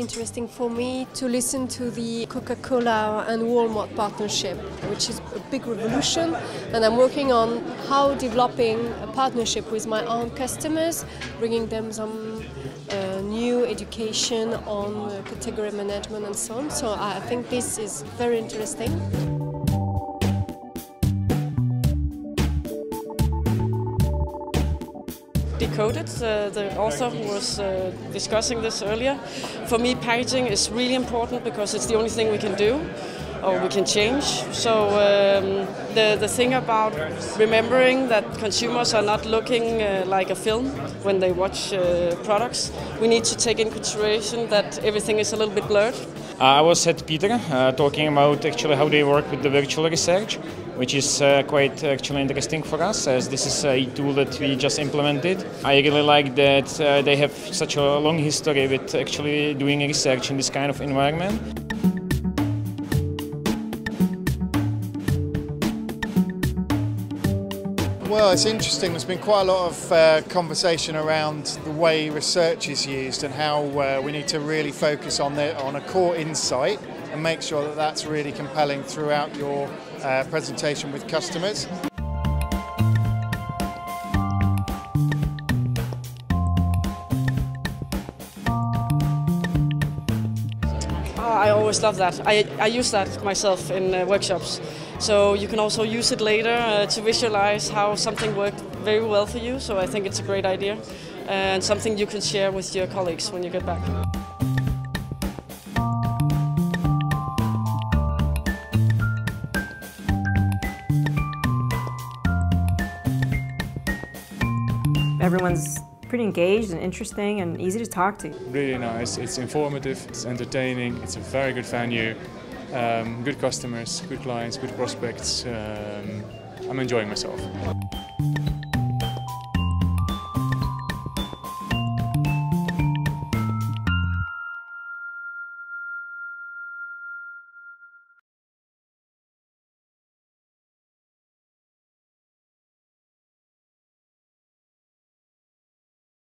interesting for me to listen to the Coca-Cola and Walmart partnership, which is a big revolution, and I'm working on how developing a partnership with my own customers, bringing them some new education on category management and so on. So I think this is very interesting. Decoded, the author who was discussing this earlier. For me, packaging is really important because it's the only thing we can do or we can change. So the thing about remembering that consumers are not looking like a film when they watch products, we need to take in consideration that everything is a little bit blurred. I was at Peter talking about actually how they work with the virtual research, which is quite actually interesting for us, as this is a tool that we just implemented. I really like that they have such a long history with actually doing research in this kind of environment. Well, it's interesting. There's been quite a lot of conversation around the way research is used and how we need to really focus on a core insight and make sure that that's really compelling throughout your presentation with customers. I always love that. I use that myself in workshops. So you can also use it later to visualize how something worked very well for you. So I think it's a great idea and something you can share with your colleagues when you get back. Everyone's pretty engaged and interesting and easy to talk to. Really nice, it's informative, it's entertaining, it's a very good venue, good customers, good clients, good prospects. I'm enjoying myself.